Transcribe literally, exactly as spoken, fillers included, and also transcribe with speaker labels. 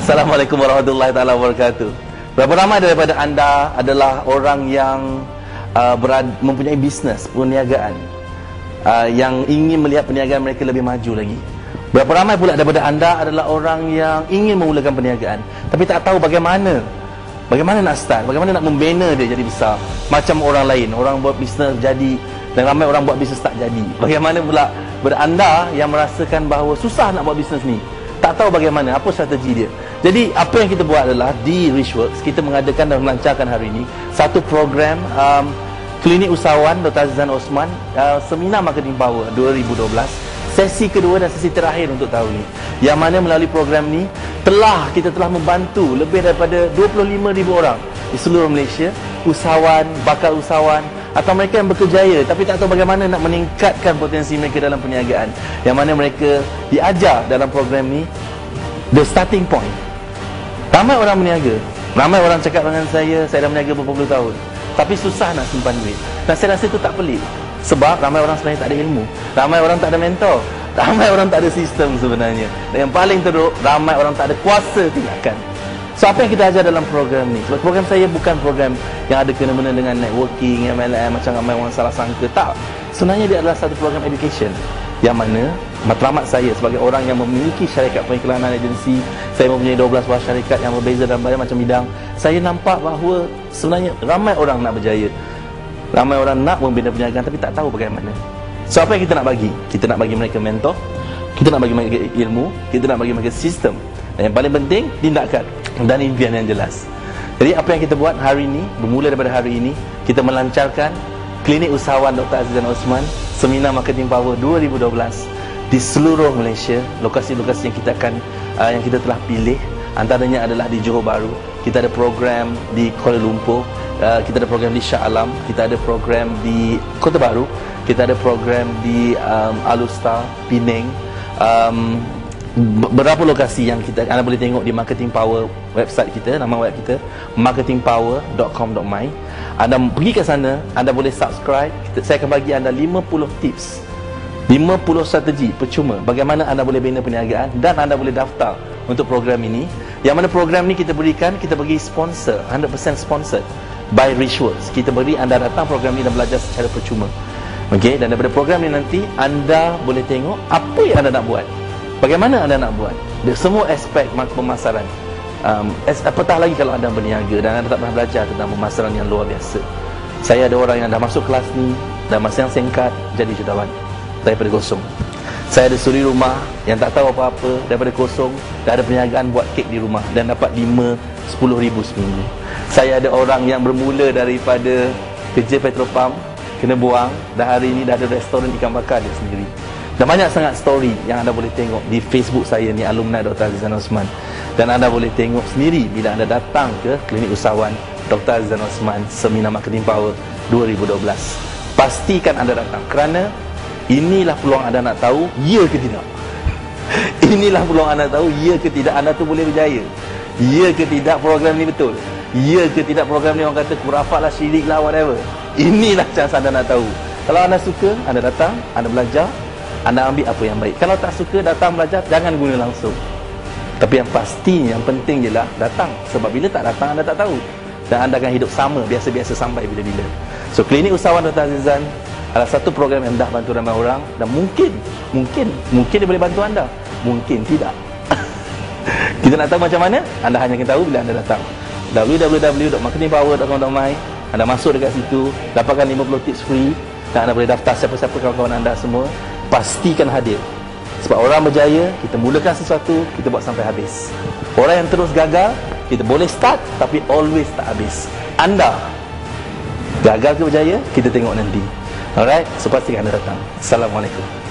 Speaker 1: Assalamualaikum warahmatullahi taala wabarakatuh. Berapa ramai daripada anda adalah orang yang uh, berad, mempunyai bisnes perniagaan uh, yang ingin melihat perniagaan mereka lebih maju lagi? Berapa ramai pula daripada anda adalah orang yang ingin memulakan perniagaan tapi tak tahu bagaimana bagaimana nak start, bagaimana nak membina dia jadi besar macam orang lain, orang buat bisnes jadi dan ramai orang buat bisnes tak jadi. Bagaimana pula pada anda yang merasakan bahawa susah nak buat bisnes ni, tak tahu bagaimana, apa strategi dia. Jadi apa yang kita buat adalah di Richworks kita mengadakan dan melancarkan hari ini satu program um, klinik usahawan Doktor Azizan Osman, uh, seminar marketing power dua ribu dua belas, sesi kedua dan sesi terakhir untuk tahun ini, yang mana melalui program ni telah kita telah membantu lebih daripada dua puluh lima ribu orang di seluruh Malaysia, usahawan, bakal usahawan atau mereka yang berkejaya tapi tak tahu bagaimana nak meningkatkan potensi mereka dalam perniagaan, yang mana mereka diajar dalam program ni the starting point. Ramai orang berniaga, ramai orang cakap dengan saya, saya dah berniaga berpuluh tahun tapi susah nak simpan duit, dan saya rasa itu tak pelik sebab ramai orang sebenarnya tak ada ilmu, ramai orang tak ada mentor, ramai orang tak ada sistem sebenarnya, dan yang paling teruk, ramai orang tak ada kuasa tindakan. So apa yang kita ajar dalam program ni, sebab program saya bukan program yang ada kena-mena dengan networking, M L M macam ramai orang salah sangka. Tak, sebenarnya dia adalah satu program education yang mana matlamat saya sebagai orang yang memiliki syarikat periklanan agensi, saya mempunyai dua belas buah syarikat yang berbeza dalam banyak macam bidang. Saya nampak bahawa sebenarnya ramai orang nak berjaya, ramai orang nak membina perniagaan tapi tak tahu bagaimana. So apa yang kita nak bagi? Kita nak bagi mereka mentor, kita nak bagi mereka ilmu, kita nak bagi mereka sistem, dan yang paling penting tindakan dan impian yang jelas. Jadi apa yang kita buat hari ini, bermula daripada hari ini, kita melancarkan klinik usahawan Doktor Azizan Osman, seminar marketing power dua ribu dua belas di seluruh Malaysia. Lokasi-lokasi yang kita akan uh, yang kita telah pilih antaranya adalah di Johor Bahru, kita ada program di Kuala Lumpur, uh, kita ada program di Shah Alam, kita ada program di Kota Baru, kita ada program di um, Alustar, Penang. Um, Berapa lokasi yang kita anda boleh tengok di Marketing Power website kita, nama web kita marketing power dot com dot my. Anda pergi ke sana, anda boleh subscribe. Saya akan bagi anda lima puluh tips, lima puluh strategi percuma bagaimana anda boleh bina perniagaan, dan anda boleh daftar untuk program ini, yang mana program ni kita berikan, kita bagi sponsor, one hundred percent sponsored by Richworks. Kita beri anda datang program ni dan belajar secara percuma. Okey, dan daripada program ni nanti anda boleh tengok apa yang anda nak buat, bagaimana anda nak buat, dari semua aspek pemasaran. Um, apatah lagi kalau anda berniaga dan anda tak pernah belajar tentang pemasaran yang luar biasa. Saya ada orang yang dah masuk kelas ni dalam masa yang singkat jadi jutawan daripada kosong. Saya ada suri rumah yang tak tahu apa-apa, daripada kosong dah ada perniagaan buat kek di rumah dan dapat lima, sepuluh ribu seminggu. Saya ada orang yang bermula daripada kerja petrol pump, kena buang, dah hari ini dah ada restoran ikan bakar dia sendiri. Dan banyak sangat story yang anda boleh tengok di Facebook saya ni, alumni Doktor Azizan Osman. Dan anda boleh tengok sendiri bila anda datang ke klinik usahawan Doktor Azizan Osman, seminar marketing power dua ribu dua belas. Pastikan anda datang kerana inilah peluang anda nak tahu ya ke tidak. Inilah peluang anda tahu ya ke tidak anda tu boleh berjaya. Ya ke tidak program ni betul. Ya ke tidak program ni orang kata kurafat lah, syirik lah, whatever. Inilah chance anda nak tahu. Kalau anda suka, anda datang, anda belajar, anda ambil apa yang baik. Kalau tak suka datang belajar, jangan guna langsung. Tapi yang pasti, yang penting je lah datang. Sebab bila tak datang, anda tak tahu. Dan anda akan hidup sama, biasa-biasa sampai bila-bila. So, klinik usahawan Doktor Azizan adalah satu program yang dah bantu ramai orang. Dan mungkin, mungkin, mungkin dia boleh bantu anda. Mungkin tidak. Kita nak tahu macam mana? Anda hanya akan tahu bila anda datang. w w w dot marketing power dot com dot my. Anda masuk dekat situ, dapatkan lima puluh tips free. Dan anda boleh daftar siapa-siapa kawan-kawan anda semua. Pastikan hadir. Sebab orang berjaya, kita mulakan sesuatu, kita buat sampai habis. Orang yang terus gagal, kita boleh start tapi always tak habis. Anda gagal ke berjaya, kita tengok nanti. Alright, so pastikan anda datang. Assalamualaikum.